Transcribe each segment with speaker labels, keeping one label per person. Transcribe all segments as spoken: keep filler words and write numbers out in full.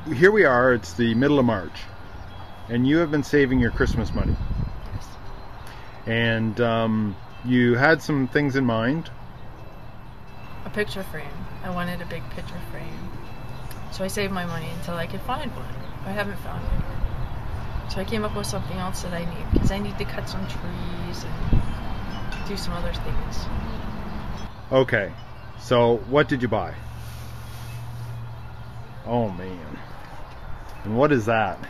Speaker 1: here we are, it's the middle of March, and you have been saving your Christmas money.
Speaker 2: Yes.
Speaker 1: And um, you had some things in mind.
Speaker 2: A picture frame. I wanted a big picture frame. So I saved my money until I could find one. I haven't found one. So I came up with something else that I need, because I need to cut some trees and do some other things.
Speaker 1: Okay, so what did you buy? Oh man. And what is that?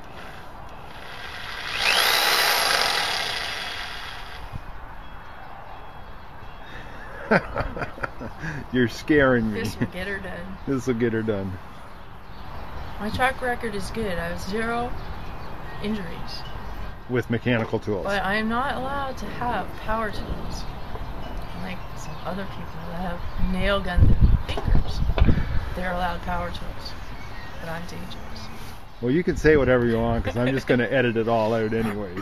Speaker 1: You're scaring me.
Speaker 2: This will get her done.
Speaker 1: This will get her done.
Speaker 2: My track record is good. I have zero injuries.
Speaker 1: With mechanical tools.
Speaker 2: But I am not allowed to have power tools. Like some other people that have nail gun fingers. They're allowed power tools. But I'm dangerous.
Speaker 1: Well, you can say whatever you want, because I'm just going to edit it all out anyways.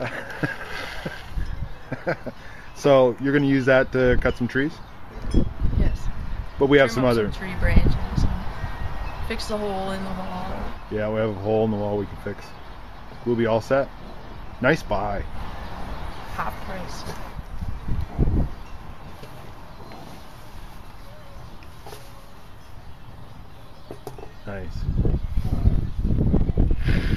Speaker 1: So you're going to use that to cut some trees?
Speaker 2: Yes.
Speaker 1: But we have
Speaker 2: Trim
Speaker 1: some
Speaker 2: up
Speaker 1: other...
Speaker 2: some tree branches. And fix the hole in the wall.
Speaker 1: Yeah, we have a hole in the wall we can fix. We'll be all set. Nice buy.
Speaker 2: Half price.
Speaker 1: Nice.